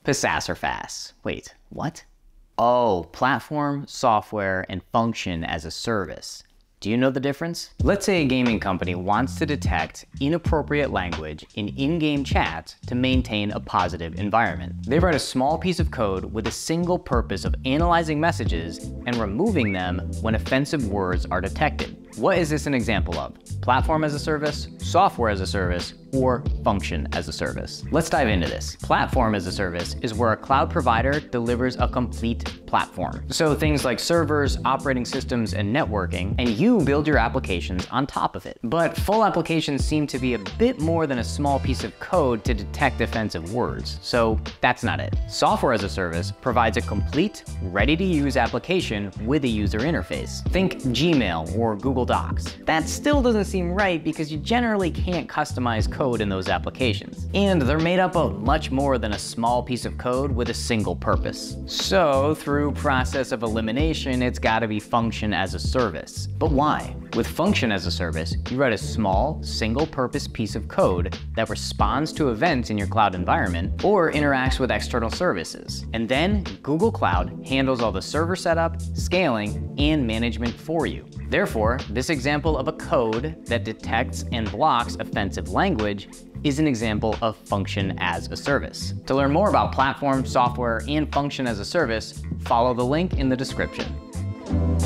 PaaS or Faas. Wait, what? Oh, platform, software, and function as a service. Do you know the difference? Let's say a gaming company wants to detect inappropriate language in-game chat to maintain a positive environment. They write a small piece of code with a single purpose of analyzing messages and removing them when offensive words are detected. What is this an example of? Platform as a service, software as a service, or function as a service? Let's dive into this. Platform as a service is where a cloud provider delivers a complete platform. So things like servers, operating systems, and networking, and you build your applications on top of it. But full applications seem to be a bit more than a small piece of code to detect offensive words, so that's not it. Software as a service provides a complete, ready-to-use application with a user interface. Think Gmail or Google Docs. That still doesn't seem right because you generally can't customize code in those applications. And they're made up of much more than a small piece of code with a single purpose. So through process of elimination, it's gotta be function as a service. But why? With function as a service, you write a small, single-purpose piece of code that responds to events in your cloud environment or interacts with external services. And then Google Cloud handles all the server setup, scaling, and management for you. Therefore, this example of a code that detects and blocks offensive language is an example of function as a service. To learn more about platform, software, and function as a service, follow the link in the description.